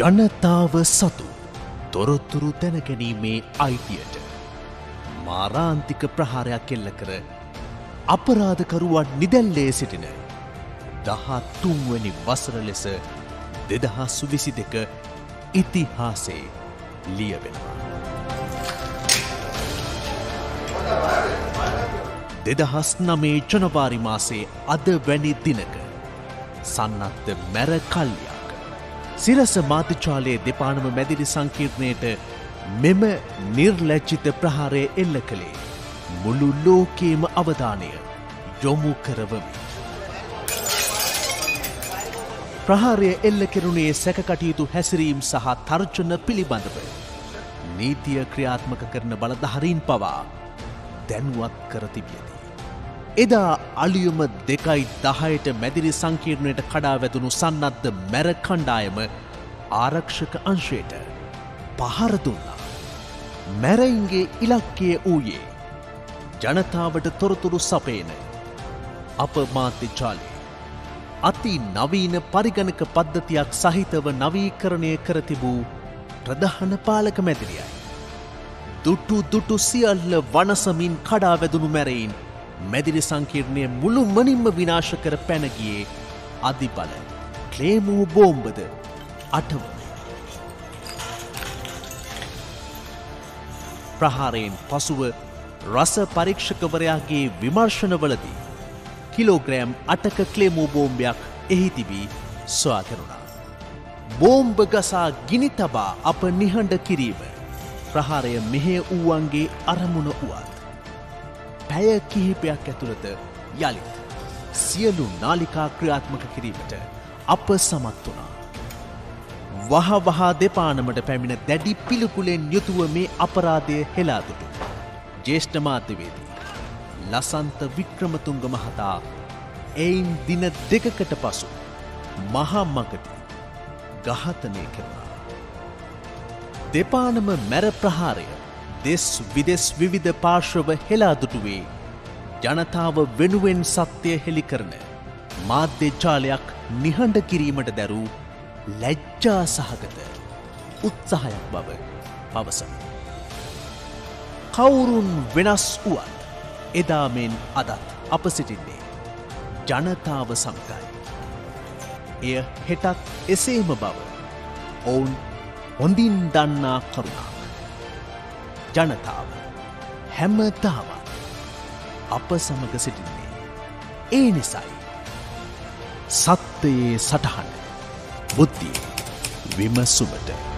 ජනතාව සතු තොරතුරු දැනගැනීමේ අයිතියට මාරාන්තික ප්‍රහාරයක් එල්ල කර අපරාධකරුවන් නිදැල්ලේ සිටින 13 වැනි වසර ලෙස 2022 ඉතිහාසයේ ලියවෙනවා. 2009 ජනවාරි මාසයේ අද වැනි දිනක සන්නද්ධ මැර කල්යක් සිරස මාධ්‍යාලයේ දෙපානම මැදිරි සංකීර්ණයට මෙම නිර්ලැජ්ජිත ප්‍රහාරය එල්ල කළේ මුළු ලෝකයේම අවධානය යොමු කරවමි. ප්‍රහාරය එල්ල කෙරුණේ සැකකටයුතු හැසිරීම් සහ තර්ජන පිළිබඳව නීතිය ක්‍රියාත්මක කරන බලධාරීන් පවා දැනුවත් කර තිබියදී. එදා අලියුම 2:10ට මැදිරි සංකීර්ණයට කඩා වැදුණු සන්නද්ධ මැර කණ්ඩායම ආරක්ෂක අංශයට පහර දුන්නා. මැරයින්ගේ ඉලක්කය වූයේ ජනතාවට තොරතුරු සපයන අප මාධ්‍යාලයේ අති නවීන පරිගණක පද්ධතියක් සහිතව නවීකරණය කර තිබූ ප්‍රධාන පාලක මැදිරියයි. දුටු සියල්ල වනසමින් කඩා වැදුණු මැරයින් මැදිරි සංකීර්ණය මුළුමනින්ම විනාශ කර පැන ගියේ අධිබල ක්ලේමෝ බෝම්බද අටවන. ප්‍රහාරයෙන් පසුව රස පරීක්ෂකවරයාගේ විමර්ශනවලදී කිලෝග්‍රෑම් 8ක ක්ලේමෝ බෝම්බයක් එහි තිබී සොයා කෙරුණා. බෝම්බ ගසා ගිනි තබා අප නිහඬ කිරීම ප්‍රහාරය මෙහෙය වූවන්ගේ අරමුණ වුවත් පැය කිහිපයක් ඇතුළත යළිත් සියලු නාලිකා ක්‍රියාත්මක කිරීමට අප සමත් වුණා. වහවහා දෙපානමට පැමිණ දැඩි පිළිකුලෙන් යුතුව මේ අපරාධය හෙලා දුටු ජ්‍යෙෂ්ඨ මාධ්‍යවේදී ලසන්ත වික්‍රමතුංග මහතා එයින් දින 2කට පසු මහා මඟදී ඝාතනය කෙරුණා. දෙපානම මැර ප්‍රහාරය දෙස් විදෙස් විවිධ පාර්ශ්ව හෙලා දුටුවේ ජනතාව වෙනුවෙන් සත්‍යය හෙළි කරන මාධ්‍ය ජාලයක් නිහඬ කිරීමට දැරූ ලැජ්ජා සහගත උත්සාහයක් බව පවසමි. කවුරුන් වෙනස් වුවත් එදා මෙන් අදත් අප සිටින්නේ ජනතාව සමගයි. එය හෙටත් එසේම බව ඔවුන් හොඳින් දන්නා කරුණක්. ජනතාව හැමදාමත් අප සමග සිටින්නේ ඒ නිසයි. සත්‍යයේ සටහන බුද්ධිය විමසුමට